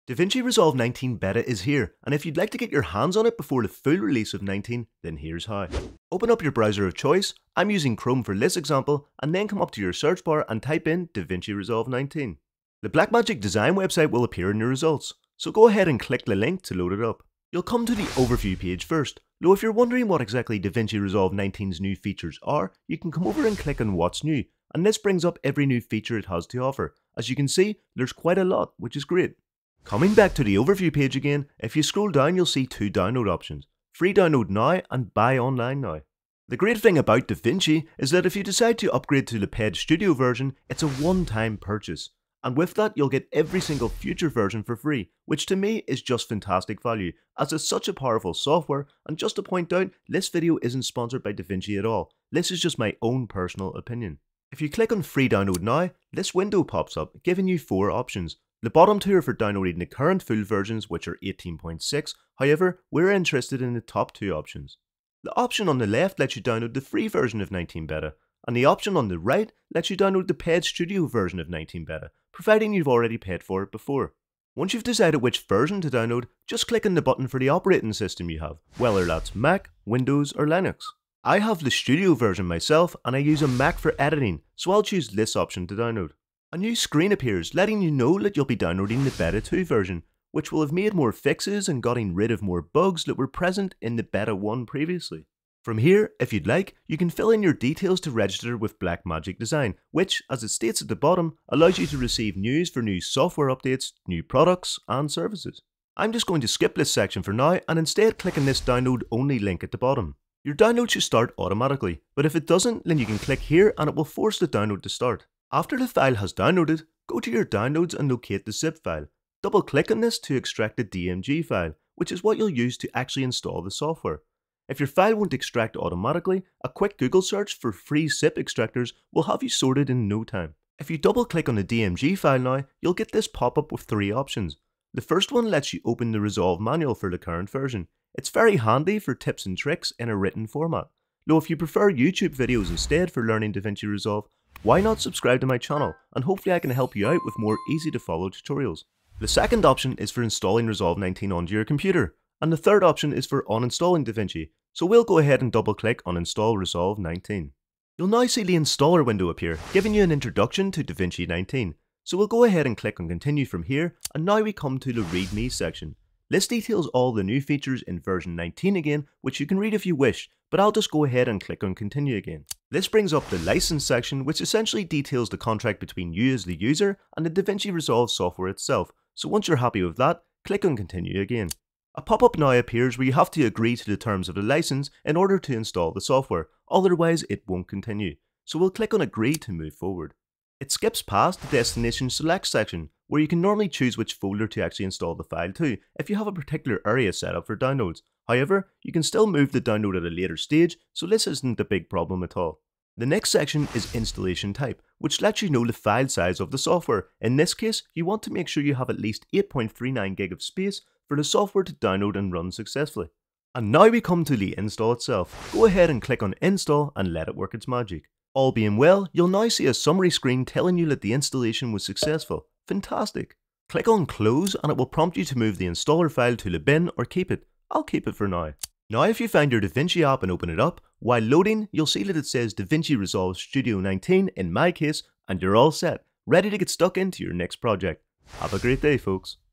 DaVinci Resolve 19 Beta is here, and if you'd like to get your hands on it before the full release of 19, then here's how. Open up your browser of choice. I'm using Chrome for this example, and then come up to your search bar and type in DaVinci Resolve 19. The Blackmagic design website will appear in your results, so go ahead and click the link to load it up. You'll come to the overview page first, though if you're wondering what exactly DaVinci Resolve 19's new features are, you can come over and click on What's New, and this brings up every new feature it has to offer. As you can see, there's quite a lot, which is great. Coming back to the overview page again, if you scroll down you'll see two download options, free download now and buy online now. The great thing about DaVinci is that if you decide to upgrade to the paid studio version, it's a one-time purchase. And with that you'll get every single future version for free, which to me is just fantastic value, as it's such a powerful software. And just to point out, this video isn't sponsored by DaVinci at all, this is just my own personal opinion. If you click on free download now, this window pops up giving you four options. The bottom two are for downloading the current full versions, which are 18.6, however, we're interested in the top two options. The option on the left lets you download the free version of 19 Beta, and the option on the right lets you download the paid studio version of 19 Beta, providing you've already paid for it before. Once you've decided which version to download, just click on the button for the operating system you have, whether that's Mac, Windows or Linux. I have the studio version myself and I use a Mac for editing, so I'll choose this option to download. A new screen appears letting you know that you'll be downloading the Beta 2 version, which will have made more fixes and gotten rid of more bugs that were present in the Beta 1 previously. From here, if you'd like, you can fill in your details to register with Blackmagic Design, which, as it states at the bottom, allows you to receive news for new software updates, new products and services. I'm just going to skip this section for now and instead click on this download only link at the bottom. Your download should start automatically, but if it doesn't, then you can click here and it will force the download to start. After the file has downloaded, go to your downloads and locate the zip file. Double click on this to extract the DMG file, which is what you'll use to actually install the software. If your file won't extract automatically, a quick Google search for free Zip Extractors will have you sorted in no time. If you double click on the DMG file now, you'll get this pop up with three options. The first one lets you open the Resolve manual for the current version. It's very handy for tips and tricks in a written format. Though if you prefer YouTube videos instead for learning DaVinci Resolve, why not subscribe to my channel, and hopefully I can help you out with more easy to follow tutorials. The second option is for installing Resolve 19 onto your computer, and the third option is for uninstalling DaVinci, so we'll go ahead and double click on Install Resolve 19. You'll now see the installer window appear, giving you an introduction to DaVinci 19, so we'll go ahead and click on continue from here, and now we come to the readme section. This details all the new features in version 19 again, which you can read if you wish, but I'll just go ahead and click on continue again. This brings up the license section, which essentially details the contract between you as the user and the DaVinci Resolve software itself, so once you're happy with that, click on continue again. A pop-up now appears where you have to agree to the terms of the license in order to install the software, otherwise it won't continue, so we'll click on agree to move forward. It skips past the destination select section, where you can normally choose which folder to actually install the file to if you have a particular area set up for downloads. However, you can still move the download at a later stage, so this isn't a big problem at all. The next section is installation type, which lets you know the file size of the software. In this case, you want to make sure you have at least 8.39 gig of space for the software to download and run successfully. And now we come to the install itself. Go ahead and click on install and let it work its magic. All being well, you'll now see a summary screen telling you that the installation was successful. Fantastic! Click on close and it will prompt you to move the installer file to the bin or keep it. I'll keep it for now. Now if you find your DaVinci app and open it up, while loading you'll see that it says DaVinci Resolve Studio 19 in my case, and you're all set, ready to get stuck into your next project. Have a great day folks.